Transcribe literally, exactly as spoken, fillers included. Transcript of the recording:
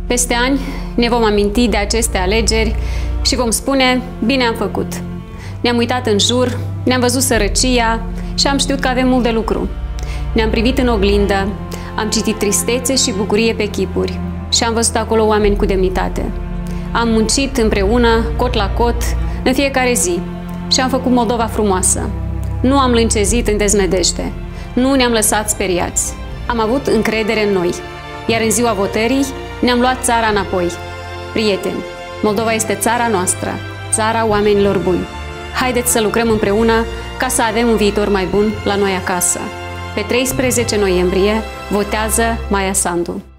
Peste ani ne vom aminti de aceste alegeri și vom spune, bine am făcut. Ne-am uitat în jur, ne-am văzut sărăcia și am știut că avem mult de lucru. Ne-am privit în oglindă, am citit tristețe și bucurie pe chipuri și am văzut acolo oameni cu demnitate. Am muncit împreună, cot la cot, în fiecare zi și am făcut Moldova frumoasă. Nu am lâncezit în deznădejde, nu ne-am lăsat speriați. Am avut încredere în noi, iar în ziua votării ne-am luat țara înapoi. Prieteni, Moldova este țara noastră, țara oamenilor buni. Haideți să lucrăm împreună ca să avem un viitor mai bun la noi acasă. Pe treisprezece noiembrie votează Maia Sandu.